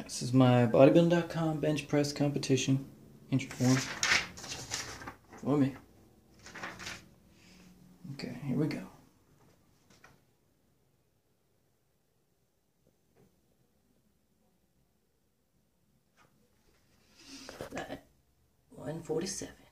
This is my bodybuilding.com bench press competition entry form for me. Okay, here we go. That 147.